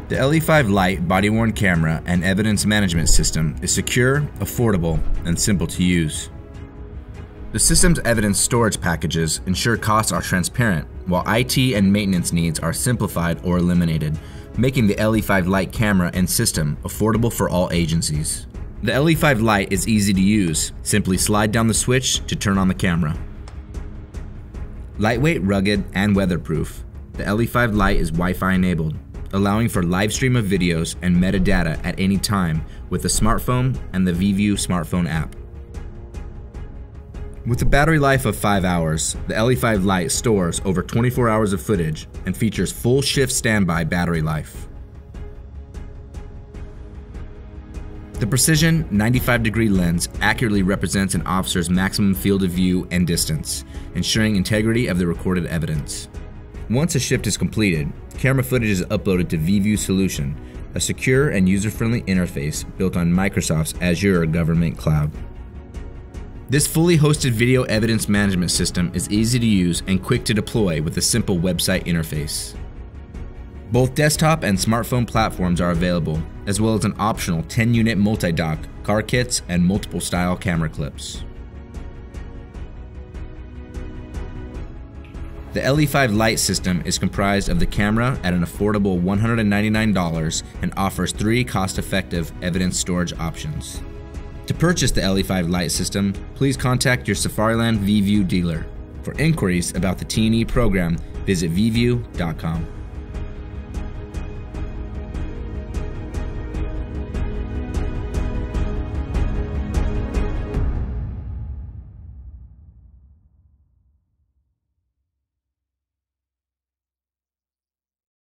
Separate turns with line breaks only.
The LE5 LITE body-worn camera and evidence management system is secure, affordable, and simple to use. The system's evidence storage packages ensure costs are transparent, while IT and maintenance needs are simplified or eliminated, making the LE5 LITE camera and system affordable for all agencies. The LE5 LITE is easy to use. Simply slide down the switch to turn on the camera. Lightweight, rugged, and weatherproof, the LE5 LITE is Wi-Fi enabled, allowing for live stream of videos and metadata at any time with the smartphone and the VIEVU smartphone app. With a battery life of 5 hours, the LE5 LITE stores over 24 hours of footage and features full shift standby battery life. The precision 95-degree lens accurately represents an officer's maximum field of view and distance, ensuring integrity of the recorded evidence. Once a shift is completed, camera footage is uploaded to VIEVU Solution, a secure and user-friendly interface built on Microsoft's Azure government cloud. This fully hosted video evidence management system is easy to use and quick to deploy with a simple website interface. Both desktop and smartphone platforms are available, as well as an optional 10-unit multi-dock, car kits, and multiple style camera clips. The LE5 LITE system is comprised of the camera at an affordable $199 and offers 3 cost-effective evidence storage options. To purchase the LE5 LITE system, please contact your Safariland VIEVU dealer. For inquiries about the T&E program, visit VIEVU.com.